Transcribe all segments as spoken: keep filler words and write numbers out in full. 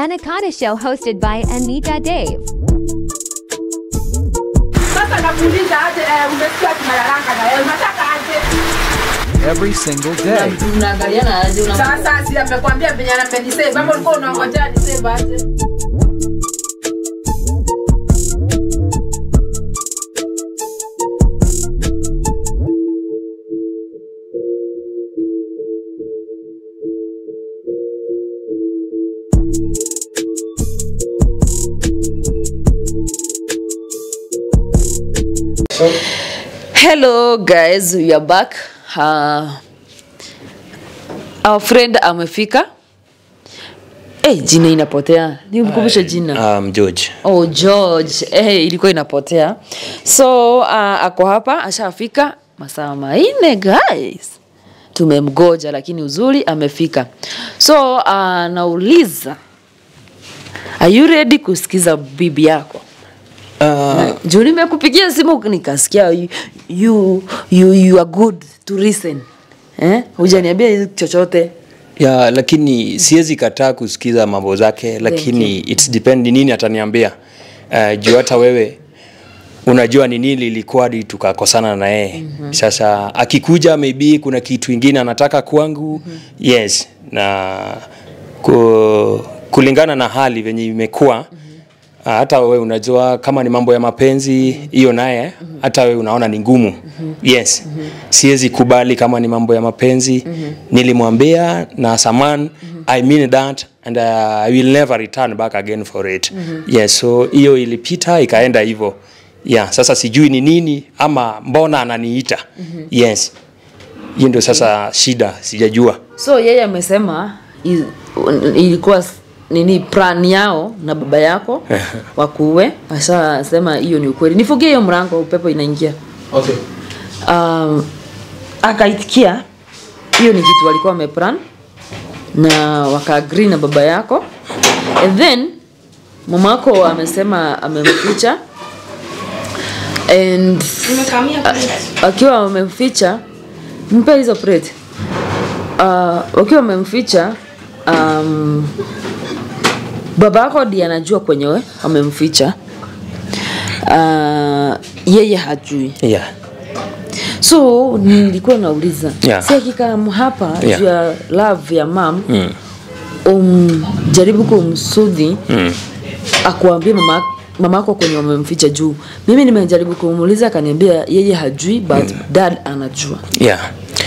Anaconda Show hosted by Anita Dave. Every single day. Hello guys, we are back. Uh, our friend amefika. Eh, hey, jina inapotea. Nimkumbushe jina. Um George. Oh, George. Eh, hey, ilikuwa inapotea. So, uh, ako hapa, ashafika masaa manne guys. Tumemgoja lakini uzuri amefika. So, uh, nauliza, are you ready kusikiza bibi yako? Uh, Juu nimekupigia simu nikasikia you, you you you are good to listen. Eh? Hujaniambia chochote. Ya, lakini siwezi kataa kusikiza mambo zake, lakini it's depend nini ataniambia. Uh, juu hata wewe unajua ni nini ilikuwa hadi tukakosana na yeye. Mm -hmm. Sasa akikuja maybe kuna kitu kingine anataka kwangu. Mm -hmm. Yes, na ku, kulingana na hali venye imekuwa. Mm -hmm. Uh, hata wewe unajua kama ni mambo ya mapenzi hiyo naye hata wewe unaona ni ngumu. Yes. Siwezi kubali kama ni mambo ya mapenzi. Nilimwambia na Saman, I mean that and uh, I will never return back again for it. Yes, so hiyo ilipita ikaenda hivyo. Yeah, sasa sijui ni nini ama mbona ananiita. Yes. Hiyo ndio sasa shida, sijajua. So yeye amesema ilikuwa nini plan yao na baba yako wakuwe, asa sema hiyo ni ukweli. Nifungie hiyo mlango upepo inaingia. Okay. Um, akaitikia hiyo ni kitu walikuwa wameplan na waka agree na baba yako. And then mamako amesema amemficha. And akiwa amemficha mpe hizo plate. Uh, wakiwa amemficha um babako ndiye anajua kwenye wewe amemficha. Uh, yeye hajui. Yeah. So nilikuwa nauliza, yeah. Si hakika hapa yeah. juu ya love ya mom, mm. um jaribu kumsudhi, mm. akuambie mama mamako kwenye wamemficha juu. Mimi nimejaribu kumuuliza akaniambia yeye hajui but mm. dad anajua. Yeah.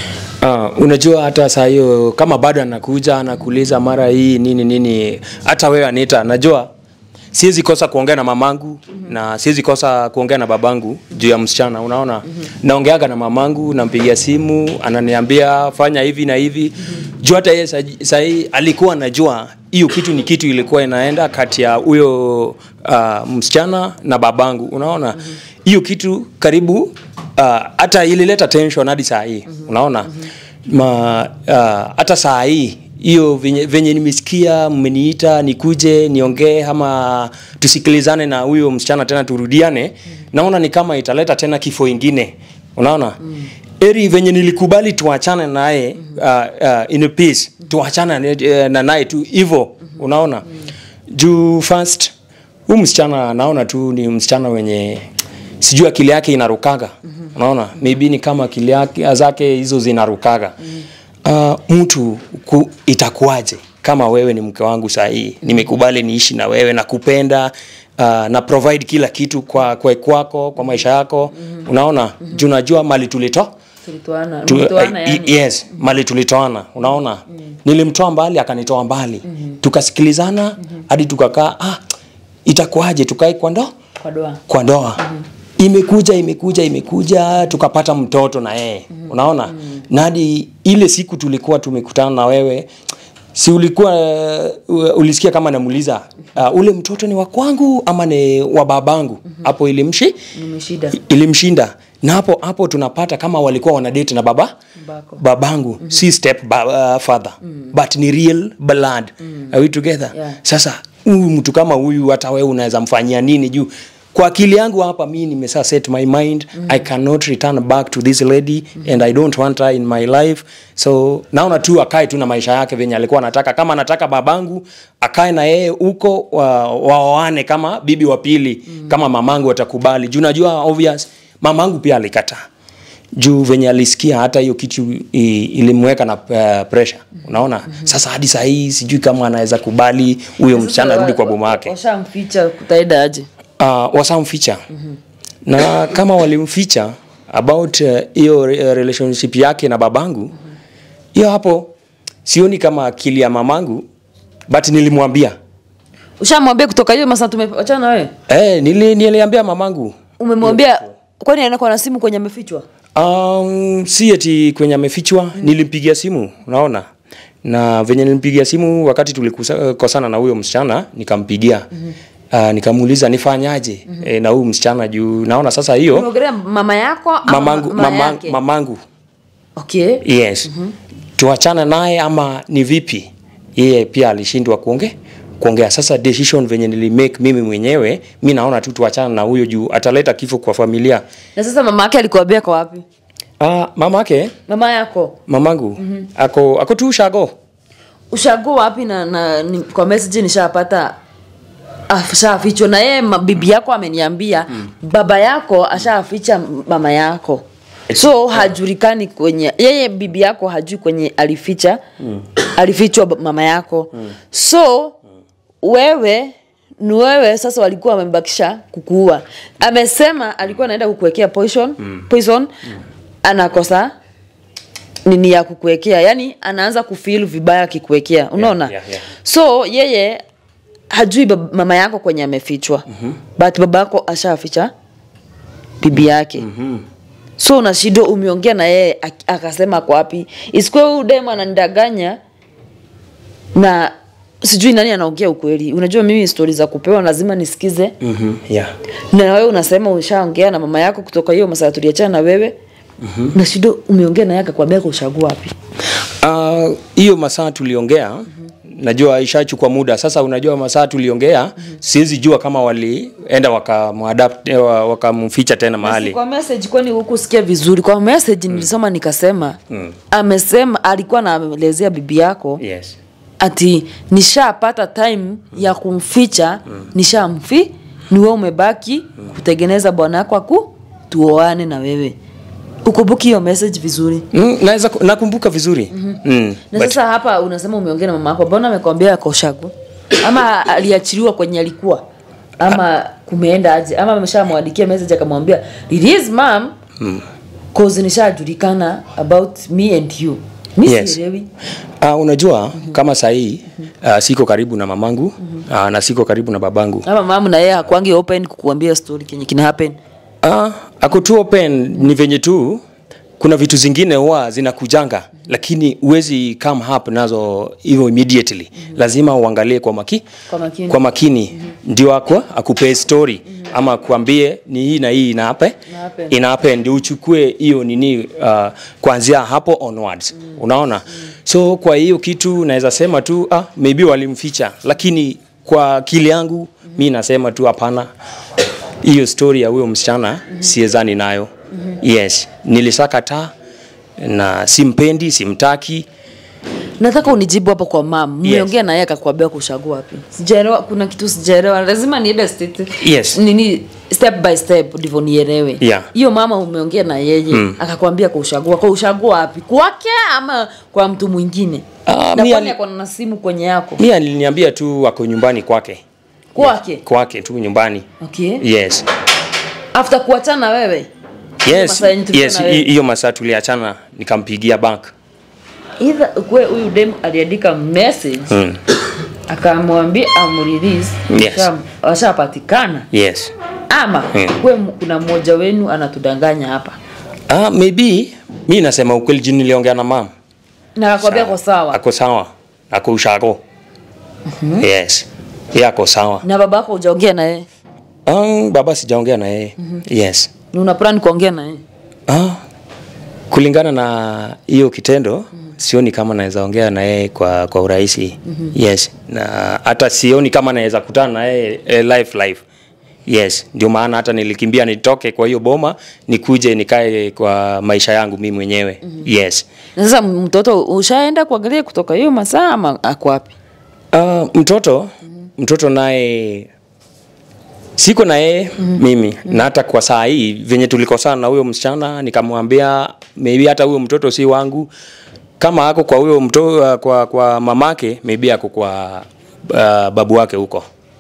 Uh, unajua hata saa hiyo kama bado anakuja anakuuliza mara hii nini nini, hata wewe Anita najua siwezi kosa kuongea na mamangu. Mm -hmm. Na siwezi kosa kuongea na babangu juu ya msichana, unaona. Mm -hmm. Naongeaga na mamangu, nampigia simu, ananiambia fanya hivi na hivi. Mm -hmm. Juu hata yeye saa hii alikuwa anajua hiyo kitu ni kitu ilikuwa inaenda kati ya huyo uh, msichana na babangu, unaona. Hiyo mm -hmm. kitu karibu hata uh, ilileta tension hadi saa hii. Mm -hmm. Unaona. Mm -hmm. Ma uh, hata saa hii hiyo venye, venye nimesikia mmeniita nikuje niongee ama tusikilizane na huyo msichana tena turudiane. Mm -hmm. Naona ni kama italeta tena kifo ingine, unaona. Mm -hmm. Eri venye nilikubali tuachane naye. Mm -hmm. uh, uh, in peace. Mm -hmm. Tuachane uh, na naye tu hivyo. Mm -hmm. Unaona. Mm -hmm. Juu first huyo msichana naona tu ni msichana wenye sijui akili yake inarukaga. Mm -hmm. Unaona. Maybe ni kama akili yake zake hizo zinarukaga. Mm -hmm. Uh, mtu ku, itakuaje kama wewe ni mke wangu sahihi. Mm -hmm. Nimekubali niishi na wewe na kupenda uh, na provide kila kitu kwa kwa kwako kwa maisha yako. Mm -hmm. Unaona. Mm -hmm. Juu najua mali tulitoa tulitoana tu, tulitoana uh, yani. Yes, mali tulitoana, unaona. Mm -hmm. Nilimtoa mbali akanitoa mbali. Mm -hmm. Tukasikilizana hadi mm -hmm. tukakaa ah itakuaje tukae kwa ndo kwa doa kwa ndoa. Mm -hmm. Imekuja imekuja imekuja tukapata mtoto na yeye. Mm -hmm. Unaona. Mm -hmm. Nadi ile siku tulikuwa tumekutana na wewe, si ulikuwa uh, ulisikia kama namuuliza uh, ule mtoto ni wa kwangu ama ni wa babangu. Mm -hmm. Hapo ilimshi nimeshinda ilimshinda na hapo hapo tunapata kama walikuwa wana date na baba Bako. babangu. Mm -hmm. Si step ba, uh, father. Mm -hmm. But ni real blood. Mm -hmm. Are we together? Yeah. Sasa huyu mtu kama huyu hata wewe unaweza mfanyia nini juu kwa akili yangu hapa mimi nimesa set my mind mm. I cannot return back to this lady mm. and I don't want her in my life. So naona tu akae tu na maisha yake venye alikuwa anataka. Kama anataka babangu akae na yeye huko waoane wa kama bibi wa pili mm. kama mamangu watakubali. Juu najua obvious mamangu pia alikata. Juu venye alisikia hata hiyo kitu ilimweka na uh, pressure. Unaona? Mm-hmm. Sasa hadi saa hii sijui kama anaweza kubali huyo msichana rudi kwa boma yake. Washamficha kutaida aje? Uh, wasamficha. Mm-hmm. Na kama walimficha about hiyo uh, relationship yake na babangu, hiyo mm-hmm. hapo sioni kama akili ya mamangu, but nilimwambia. Ushamwambia kutoka hiyo masaa tumeachana na wewe? Eh, nili niliambia mamangu. Umemwambia kwani anakuwa na simu kwenye amefichwa? Um, si eti kwenye amefichwa, mm. nilimpigia simu, unaona? Na venye nilimpigia simu wakati tulikosana na huyo msichana, nikampigia. Mm -hmm. Uh, nikamuuliza nifanyaje mm -hmm. e, na huyo msichana juu naona sasa hiyo. Unaongelea mama yako ama mamangu, mama mama, yake? Mamangu. Okay. Yes. Mm -hmm. Tuachana naye ama ni vipi? Yeye pia alishindwa kuongea. Kuongea sasa decision venye nilimake mimi mwenyewe, mimi naona tu tuachana na huyo juu ataleta kifo kwa familia. Na sasa mama yake alikuambia kwa wapi? Ah, mama yake? Mama yako? Mamangu. Mm -hmm. Ako ako tu ushago. Ushago wapi na, na ni, kwa message nishapata ashafichwa na yeye bibi yako ameniambia mm. baba yako ashaficha mama yako. So hajulikani kwenye yeye bibi yako hajui kwenye alificha mm. alifichwa mama yako. Mm. So wewe ni wewe sasa walikuwa wamembakisha kukuua. Amesema alikuwa anaenda kukuwekea poison, mm. poison mm. anakosa nini ya kukuwekea. Yaani anaanza kufeel vibaya akikuwekea. Unaona? Yeah, yeah, yeah. So yeye hajui mama yako kwenye amefichwa. Mm -hmm. But baba yako ashaficha bibi yake. Mm -hmm. So na shido umeongea na yeye akasema kwa wapi? Isikwe huyu demo ananidanganya na sijui nani anaongea ukweli. Unajua mimi story za kupewa lazima nisikize. Mhm. Mm yeah. Na wewe unasema ushaongea na mama yako kutoka hiyo masaa tuliachana na wewe. Mhm. Mm na shido umeongea na yeye akakwambia kuchagua wapi? Ah, uh, hiyo masaa tuliongea. Mm -hmm. Najua ishachukua muda. Sasa unajua masaa tuliongea, mm -hmm. siwezi jua kama walienda wakamuadapt wakamficha tena mahali. Kwa message kwani hukusikia vizuri? Kwa message nilisoma nikasema, mm. amesema alikuwa anaelezea bibi yako. Yes. Ati nishapata time mm. ya kumficha, mm. nishamfi, ni wewe umebaki mm. kutengeneza bwana yako aku tuoane na wewe. Ukumbuki hiyo message vizuri? Mm, naweza nakumbuka vizuri. Mm -hmm. mm, na sasa but... hapa unasema umeongea na mama yako, mbona amekwambia akoshago? Ama aliachiliwa kwenye alikuwa? Ama kumeenda aje? Ama ameshamwandikia message akamwambia, "Release mom." Mm. Cause nishajulikana about me and you. Mimi yes. sielewi. Uh, unajua mm -hmm. kama saa hii uh, siko karibu na mamangu mm -hmm. uh, na siko karibu na babangu. Ama mama na yeye hakwangi open kukuambia story kenye kina happen. Ah, uh, ako tu open ni venye tu kuna vitu zingine huwa zinakujanga mm -hmm. lakini uwezi come up nazo hivyo immediately. Mm -hmm. Lazima uangalie kwa maki kwa makini, kwa makini. Mm -hmm. Ndio akwa akupe story mm -hmm. ama kuambie ni hii na hii ina happen ina happen ndio uchukue hiyo nini uh, kuanzia hapo onwards. Mm -hmm. Unaona? Mm -hmm. So kwa hiyo kitu naweza sema tu ah maybe walimficha, lakini kwa akili yangu mm -hmm. mimi nasema tu hapana. Hiyo story ya huyo msichana mm -hmm. siezani nayo. Mm -hmm. Yes, nilisakataa na simpendi, simtaki. Nataka unijibu hapo kwa mama. Mmeongea yes. na yeye akakwambia kuchagua wapi? Sijaelewa, kuna kitu sijaelewa. Lazima niende state. Yes. Nini step by step ndivyo nielewe. Hiyo yeah. mama umeongea na yeye mm. akakwambia kuchagua. Kwa kuchagua wapi? Kwake ama kwa mtu mwingine? Uh, na kwani ako na simu kwenye yako? Mimi aliniambia tu wako nyumbani kwake. Kwake? Yes. Kwake tu nyumbani. Okay. Yes. After kuachana wewe? Yes. Yes, hiyo masaa tuliachana nikampigia bank. Either kwe huyu dem aliandika message mm. akamwambia amrelease yes. ashapatikana. Yes. Ama mm. kwe kuna mmoja wenu anatudanganya hapa. Ah, maybe mimi nasema ukweli, jini niliongea na mama. Na akwambia kwa sawa. Ako sawa. Ako ushago. Mm -hmm. Yes. Yeye ako sawa. Na babako hujaongea na yeye? Ah, baba sijaongea na yeye. Mm -hmm. Yes. Ni una plan kuongea na yeye? Ah. Kulingana na hiyo kitendo, mm -hmm. sioni kama naweza ongea na yeye kwa kwa urahisi. Mm -hmm. Yes. Na hata sioni kama naweza kutana na yeye eh, live live. Yes, ndio maana hata nilikimbia nitoke kwa hiyo boma nikuje nikae kwa maisha yangu mimi mwenyewe. Mm -hmm. Yes. Na sasa mtoto ushaenda kuangalia kutoka hiyo masaa ama ako wapi? Uh, mtoto mm -hmm. mtoto naye siko na yeye mm -hmm. mimi mm -hmm. na hata kwa saa hii venye tulikosana na huyo msichana nikamwambia maybe hata huyo mtoto si wangu, kama ako kwa huyo mtoto uh, kwa kwa mamake maybe ako kwa uh, babu wake huko.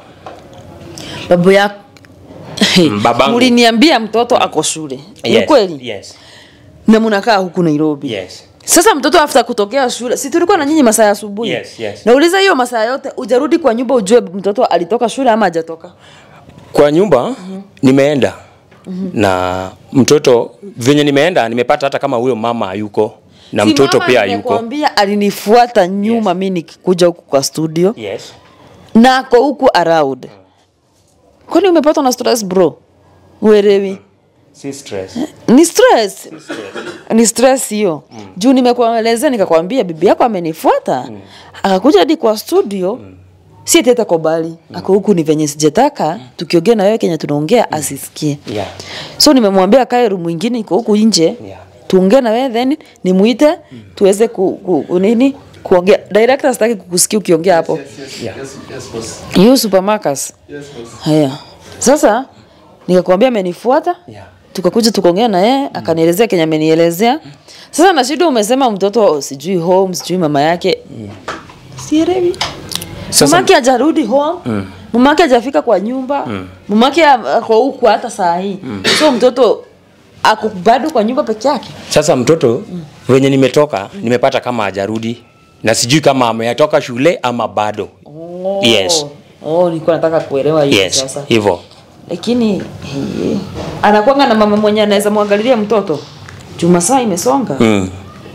Babu yako babangu. Muliniambia mtoto ako shule. Ni Yes. kweli? Yes. Na mnakaa huku Nairobi. Yes. Sasa mtoto after kutokea shule, si tulikuwa na nyinyi masaa ya asubuhi? Yes, yes. Nauliza hiyo masaa yote ujarudi kwa nyumba ujue mtoto alitoka shule ama hajatoka? Kwa nyumba mm -hmm. nimeenda mm -hmm. na mtoto venye nimeenda nimepata hata kama huyo mama hayuko na si mtoto pia hayuko. Nimekwambia alinifuata nyuma yes. mimi nikikuja huku kwa studio. Yes. Na ako huku around. Mm. Kwani umepata na stress bro? Uelewi? Mm. Si stress. Ni stress. Si stress. Ni stress hiyo. Mm. Juu nimekuelezea nikakwambia bibi yako amenifuata. Mm. Akakuja hadi kwa studio. Mm. Si teta kubali. Mm. Ako huku ni venye sijetaka, mm. tukiongea na wewe Kenya tunaongea mm. asisikie. Yeah. So nimemwambia kae room nyingine iko huku nje. Yeah. Tuongee na wewe then nimuite mm. tuweze ku, ku nini kuongea. Director sitaki kukusikia ukiongea hapo. Yes, yes, yes, yes, yes, boss. You supermarkets. Yes, boss. Haya. Sasa nikakwambia amenifuata. Yeah. Tukakuja tukaongea na yeye, mm. akanielezea Kenya amenielezea. Sasa na shida umesema mtoto sijui home, sijui mama yake. Mm. Sielewi. Mama yake hajarudi home. Mm. Mama yake hajafika kwa nyumba. Mm. Mama yake ako huko hata saa hii. Mm. So mtoto ako bado kwa nyumba peke yake. Sasa mtoto mm. wenye nimetoka mm. nimepata kama hajarudi na sijui kama ametoka shule ama bado. Oh. Yes. Oh, nilikuwa nataka kuelewa hiyo yes. sasa. Hivyo. Lakini hey, anakuanga na mama mwenye anaweza muangalilia mtoto. Juma saa imesonga. Mm.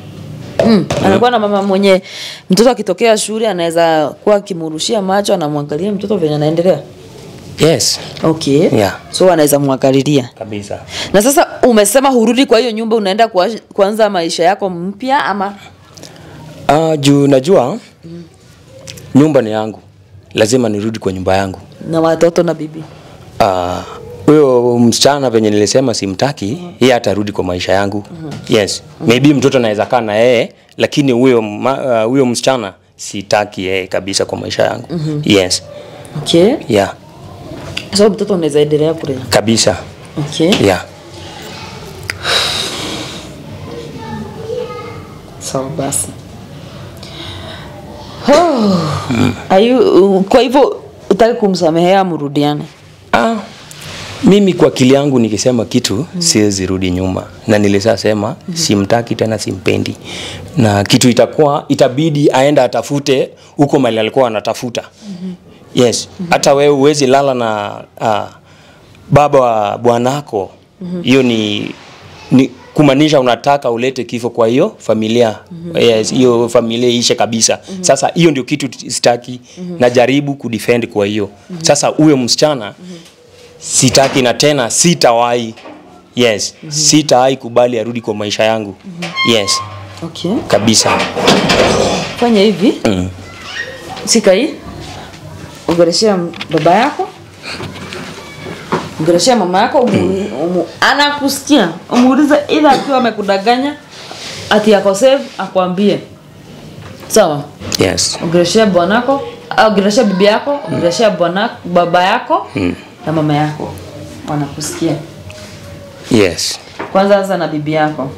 Mm. Anakuwa na mama mwenye mtoto akitokea shule anaweza kuwa akimurushia macho anamwangalia mtoto venye anaendelea. Yes. Okay. Yeah. So anaweza muangalilia. Kabisa. Na sasa umesema hurudi kwa hiyo nyumba unaenda kuanza maisha yako mpya ama? Ah, uh, juu najua mm. nyumba ni yangu. Lazima nirudi kwa nyumba yangu. Na watoto na bibi. Ah, huyo msichana venye nilisema simtaki, mm. yeye atarudi kwa maisha yangu. Mm -hmm. Yes. Mm -hmm. Maybe mtoto anaweza kaa na yeye, lakini huyo huyo uh, msichana sitaki yeye kabisa kwa maisha yangu. Mm -hmm. Yes. Okay. Yeah. So mtoto anaweza endelea kule. Kabisa. Okay. Yeah. So basi. Oh. Mm. Ayu, kwa hivyo utaki kumsamehea mrudiane? Ah. Mimi kwa akili yangu nikisema kitu mm. siwezi rudi nyuma. Na nilisema mm -hmm. simtaki tena simpendi. Na kitu itakuwa itabidi aenda atafute huko mali alikuwa anatafuta. Mm -hmm. Yes. Mm -hmm. Hata wewe uwezi lala na uh, baba wa bwanako. Hiyo mm -hmm. ni, ni kumaanisha unataka ulete kifo kwa hiyo familia. Mm -hmm. Yes, hiyo familia ishe kabisa. Mm -hmm. Sasa hiyo ndio kitu sitaki. Mm -hmm. Najaribu kudefend kwa hiyo. Mm -hmm. Sasa huyo msichana mm -hmm. sitaki na tena sitawahi. Yes. Mm -hmm. Sitawahi kubali arudi kwa maisha yangu. Mm -hmm. Yes. Okay. Kabisa. Fanya hivi. Mm. Sikai. Ongeleshea baba yako. Ongeleshea mama yako umu, umu, anakusikia. Umuulize ila akiwa amekudanganya ati yako save akwambie. Sawa? Yes. Ongeleshea bwanako, ongeleshea bibi yako, ongeleshea bwana baba yako. Mm. Na mama yako wanakusikia. Yes. Kwanza anza na bibi yako.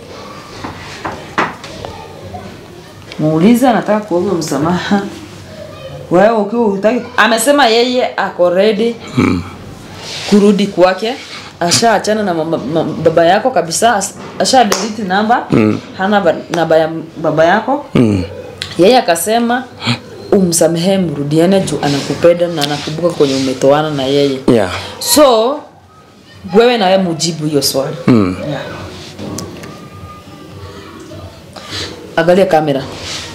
Muulize anataka kuomba msamaha. Wewe ukiwa unataka amesema yeye ako ready hmm. kurudi kwake. Ashaachana na mama, mama, baba yako kabisa. Asha delete namba. Hmm. Hana namba ya baba yako. Hmm. Yeye akasema umsamehe mrudiane juu anakupenda na anakumbuka kwenye umetoana na yeye. Yeah. So wewe na wewe mujibu hiyo swali. Mm. Yeah. Angalia kamera.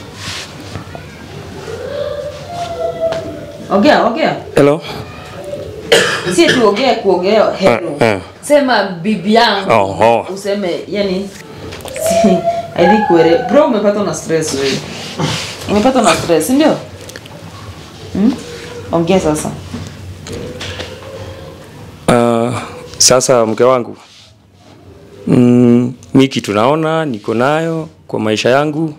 Ongea, ongea. Hello. Si tu ongea kuongea hello. Uh, uh. Sema bibi yangu. Oh, oh. Useme yani si I think wewe bro umepata na stress wewe. Umepata na stress ndio? Hmm? Ongea sasa. Ah, Sasa mke wangu, mm, mimi kitu naona niko nayo kwa maisha yangu.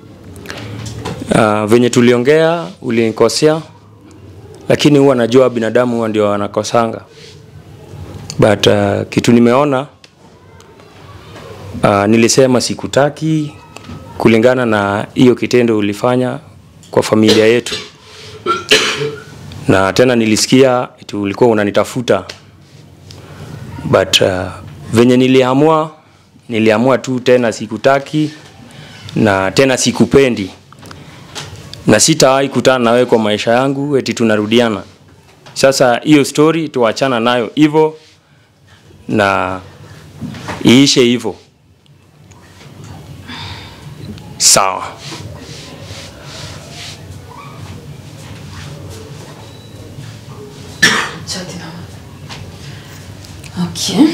Uh, venye tuliongea ulinikosea, lakini huwa najua binadamu huwa ndio wanakosanga. But uh, kitu nimeona, uh, nilisema sikutaki kulingana na hiyo kitendo ulifanya kwa familia yetu. Na tena nilisikia eti ulikuwa unanitafuta. But uh, venye niliamua, niliamua tu tena sikutaki na tena sikupendi. Na sitawahi kutana na wewe kwa maisha yangu eti tunarudiana. Sasa hiyo story tuachana nayo hivyo na iishe hivyo. Sawa. Okay.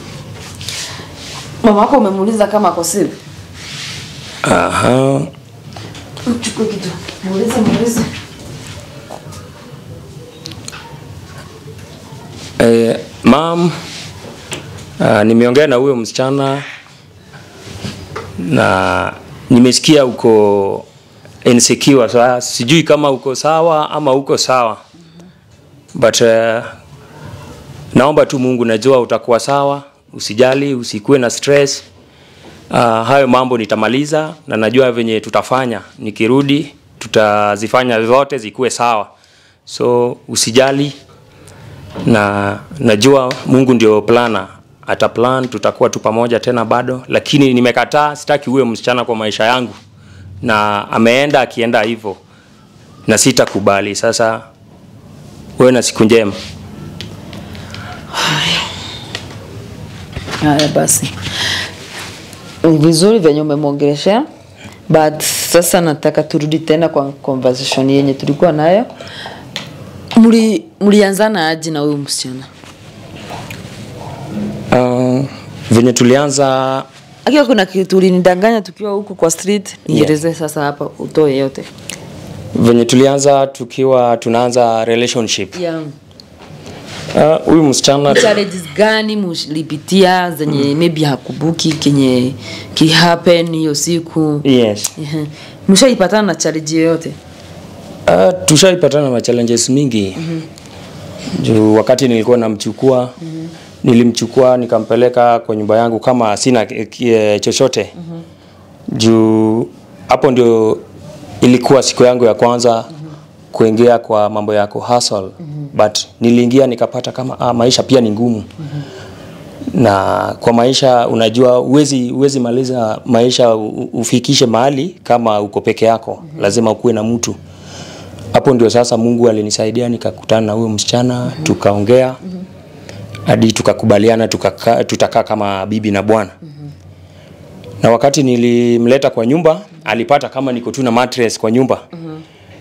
Mama wako umemuuliza kama ako safe? Aha. Chukua kitu. Muulize, muulize. Eh, mom, uh, nimeongea na huyo msichana na nimesikia uko insecure. So, sijui kama uko sawa ama uko sawa. But uh, naomba tu Mungu, najua utakuwa sawa, usijali, usikue na stress. Uh, hayo mambo nitamaliza na najua venye tutafanya. Nikirudi tutazifanya zote zikuwe sawa. So usijali, na najua Mungu ndio plana. Ata plan tutakuwa tu pamoja tena bado, lakini nimekataa, sitaki uwe msichana kwa maisha yangu. Na ameenda akienda hivyo na sitakubali. Sasa wewe na siku njema. Haya basi. Vizuri venye umemwongelesha, but sasa nataka turudi tena kwa conversation yenye tulikuwa nayo. Muli mlianzana aje na huyu msichana? Uh, venye tulianza, akiwa kuna kitu ulinidanganya tukiwa huko kwa street, nieleze yeah. Sasa hapa utoe yote. Venye tulianza tukiwa tunaanza relationship. Yeah. Uh, huyu msichana challenges gani mlipitia zenye mm. maybe hakubuki kenye ki happen hiyo siku? Yes. Yeah. Mshaipatana na challenge yote? Uh, tushaipatana na challenges mingi. Mhm. Juu wakati nilikuwa namchukua, mm-hmm. nilimchukua nikampeleka kwa nyumba yangu kama sina chochote. Mhm. Juu hapo ndio ilikuwa siku yangu ya kwanza mm-hmm. kuingia kwa mambo yako hustle. Mm-hmm. But niliingia nikapata kama ah, maisha pia ni ngumu. Mm-hmm. Na kwa maisha unajua uwezi uwezi maliza maisha ufikishe mahali kama uko peke yako. Mm-hmm. Lazima ukuwe na mtu. Hapo ndio sasa Mungu alinisaidia nikakutana na huyo msichana. Mm-hmm. Tukaongea. Mm-hmm. Hadi tukakubaliana tukaka, tutakaa kama bibi na bwana. Mm-hmm. Na wakati nilimleta kwa nyumba, alipata kama niko tu na mattress kwa nyumba. Mm-hmm.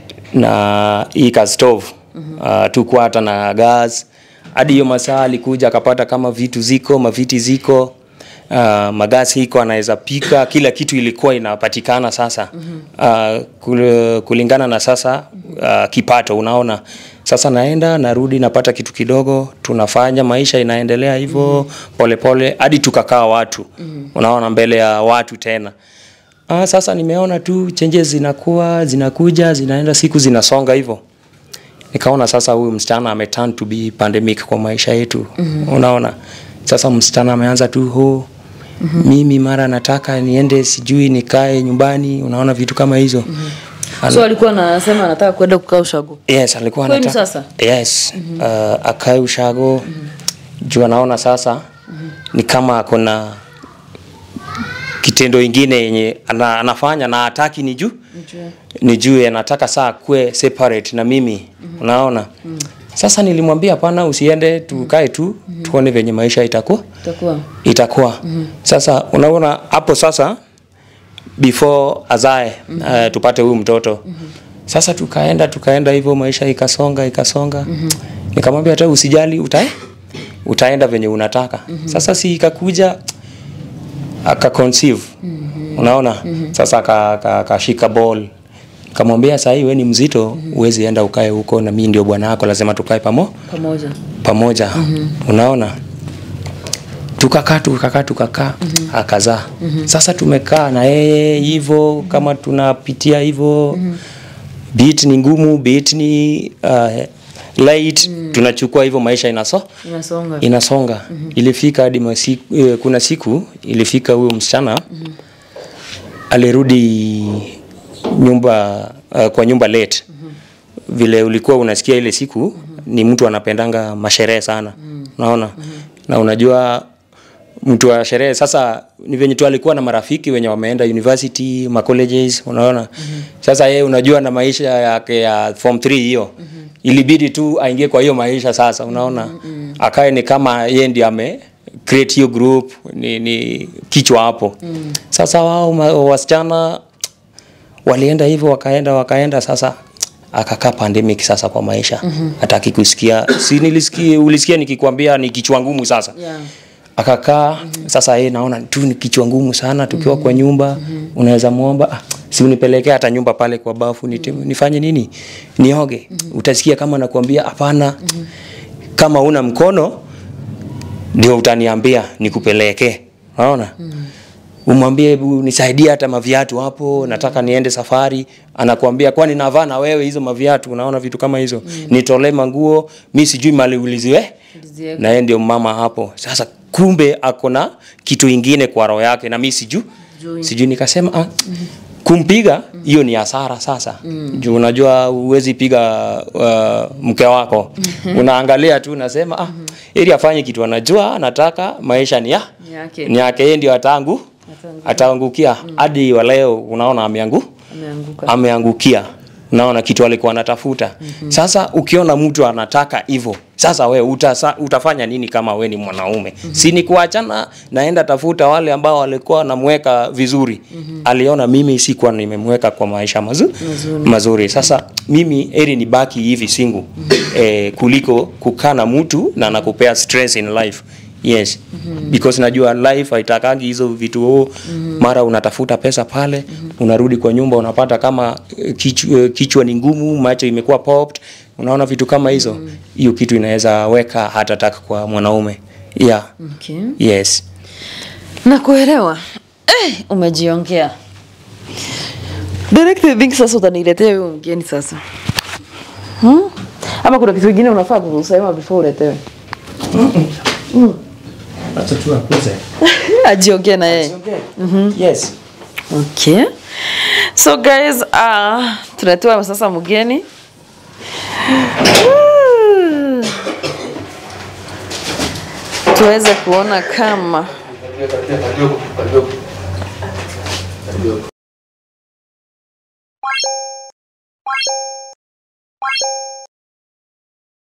Na hii ka stove. Mm-hmm. Uh, tukuwa hata na gas. Hadi hiyo masaa alikuja akapata kama vitu ziko, maviti ziko, uh, magasi iko, anaweza pika, kila kitu ilikuwa inapatikana sasa. Mm-hmm. uh, kulingana na sasa uh, kipato unaona. Sasa naenda narudi napata kitu kidogo, tunafanya maisha inaendelea hivyo. Mm-hmm. Pole pole hadi tukakaa watu. Mm-hmm. Unaona mbele ya watu tena. Ah, sasa nimeona tu changes zinakuwa, zinakuja, zinaenda, siku zinasonga hivyo. Nikaona sasa huyu msichana ame turn to be pandemic kwa maisha yetu. Mm-hmm. Unaona? Sasa msichana ameanza tu ho. Mm-hmm. Mimi mara nataka niende sijui nikae nyumbani, unaona vitu kama hizo. Mm-hmm. So alikuwa anasema anataka kwenda kukaa ushago. Yes, alikuwa anataka. Sasa? Yes. Mm-hmm. Uh, akae ushago. Mm-hmm. Juu anaona sasa mm-hmm. ni kama kuna kitendo ingine yenye ana, anafanya na hataki nijue. Nijue anataka saa kwe separate na mimi. Mm-hmm. Unaona? Mm-hmm. Sasa nilimwambia hapana, usiende, tukae tu. Mm-hmm. Tuone venye maisha itakuwa. Itakuwa. Itakuwa. Mm-hmm. Sasa unaona hapo sasa before azae. Mm-hmm. uh, tupate huyu mtoto. Mm-hmm. Sasa tukaenda tukaenda hivyo, maisha ikasonga ikasonga. Mm-hmm. Nikamwambia hata usijali, utae utaenda venye unataka. Mm-hmm. Sasa si ikakuja aka conceive. Mm-hmm. Unaona? Mm-hmm. Sasa akashika ball. Kamwambia sasa wewe ni mzito, mm-hmm. uwezi enda ukae huko na mimi ndio bwana wako, lazima tukae pamo pamoja. Pamoja. Mm-hmm. Unaona? tukakaa tukakaa tukakaa mm-hmm. akazaa mm-hmm. Sasa tumekaa na yeye hivyo mm-hmm. kama tunapitia hivyo mm-hmm. beat ni ngumu, beat ni uh, light mm. tunachukua hivyo, maisha inaso inasonga inasonga mm-hmm. Ilifika hadi masiku, eh, kuna siku ilifika huyo msichana mm-hmm. alirudi nyumba uh, kwa nyumba late mm-hmm. vile ulikuwa unasikia ile siku mm-hmm. ni mtu anapendanga masherehe sana mm-hmm. unaona mm-hmm. na unajua mtu wa sherehe sasa ni venye tu alikuwa na marafiki wenye wameenda university, ma colleges, unaona mm-hmm. Sasa yeye unajua na maisha yake ya form three hiyo mm-hmm. ilibidi tu aingie kwa hiyo maisha sasa, unaona mm-hmm. akae ni kama yeye ndiye ame create hiyo group, ni, ni kichwa hapo mm-hmm. Sasa wao wasichana walienda hivyo wakaenda wakaenda sasa akakaa pandemic sasa kwa maisha mm-hmm. hataki kusikia, si nilisikia ulisikia nikikwambia ni kichwa ngumu sasa yeah. Akakaa mm-hmm. Sasa yeye naona tu ni kichwa ngumu sana tukiwa mm-hmm. kwa nyumba mm-hmm. unaweza muomba ah, si unipelekee hata nyumba pale kwa bafu ni mm-hmm. nifanye nini nioge mm-hmm. utasikia kama nakwambia hapana mm-hmm. kama una mkono ndio utaniambia nikupeleke, unaona mm-hmm. umwambie hebu nisaidie hata maviatu hapo mm-hmm. nataka niende safari, anakuambia kwani navaa na wewe hizo maviatu, unaona vitu kama hizo mm-hmm. nitolee manguo mimi sijui mali uliziwe na yeye ndio mama hapo sasa. Kumbe akona kitu ingine kwa roho yake na mimi siju siju nikasema ah, mm-hmm. kumpiga hiyo mm-hmm. ni hasara sasa mm-hmm. juu unajua uwezi piga uh, mke wako mm-hmm. unaangalia tu unasema ah mm-hmm. ili afanye kitu anajua anataka, maisha ni ya yake ni yake, yeye ndio atangu ataangukia hadi mm-hmm. wa leo unaona ameangu ameanguka ameangukia, naona kitu alikuwa anatafuta mm-hmm. Sasa ukiona mtu anataka hivyo sasa we utasa, utafanya nini kama we ni mwanaume mm-hmm. si ni kuachana naenda tafuta wale ambao walikuwa namweka vizuri mm-hmm. aliona mimi sikuwa nimemweka kwa maisha mazuri mazuri, mazuri. Sasa mm-hmm. mimi eri ni baki hivi single mm-hmm. eh, kuliko kukaa na mtu na nakupea stress in life. Yes mm-hmm. because najua life haitakangi hizo vitu oh, mm-hmm. mara unatafuta pesa pale mm-hmm. unarudi kwa nyumba unapata kama kichwa, kichwa ni ngumu, macho imekuwa popped, unaona vitu kama hizo hiyo mm-hmm. kitu inaweza weka hata attack kwa mwanaume. Yeah. Okay. Yes. Nakuelewa. Eh, umejiongea. Direct think sasa utaniletea wewe mgeni sasa. Hmm? Ama kuna kitu kingine unafaa kusema before uletewe? Mm. Acha tu akuze. Ajiongea na yeye. Mhm. Yes. Okay. So guys, ah uh, tunatoa sasa mgeni. Tuweze kuona kama